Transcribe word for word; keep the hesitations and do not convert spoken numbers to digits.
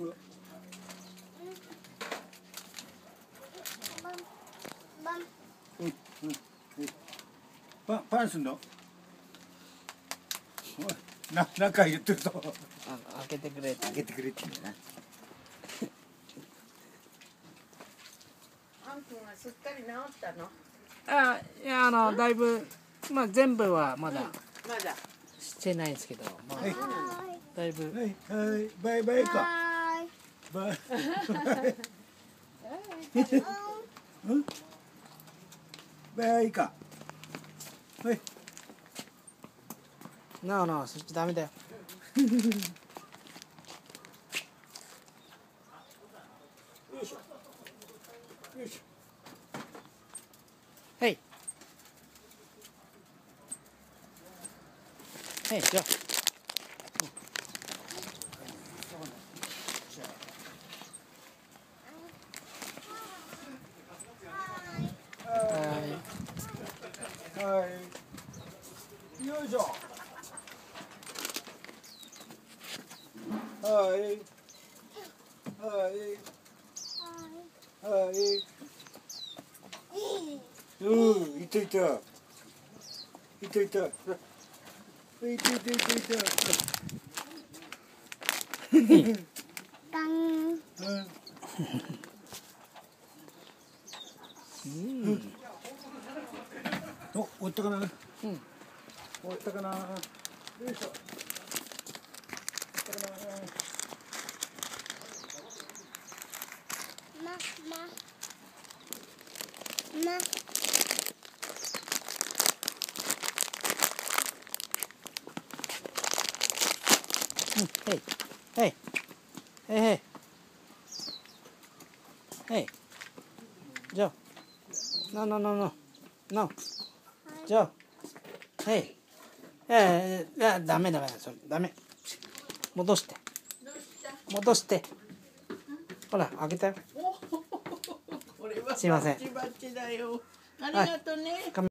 パンパンすんの？な、なんか言ってるぞ。 あ、開けてくれ。 開けてくれって言うんだな。 あんくんはすっかり治ったの？ あ、いや、あの、だいぶ、まあ、全部はまだ。 まだ。 してないんですけど、まあ、だいぶ。 はい、はい、バイバイか。バイ。うん。バイか。はい。 なあなあ、そっちダメだよ。 よいしょ。よいしょ。 はい。はい、じゃあ。 はい。よいしょ。はい。はい。はい。うん、いたいた。いたいた。いたいたいたいた。 ガン。 うん。 お、終わったかな。うん。終わったかな。よいしょ。 ま、ま。ま。 うん、はい。はい。はいはい。はい。じゃあ。No, no, no, no. No. じゃあ。はい。ええ、いや、ダメダメ、それ、ダメ。戻して。戻して。ほら、開けたよ。 これはすいません。 バッチバチだよ。ありがとうね。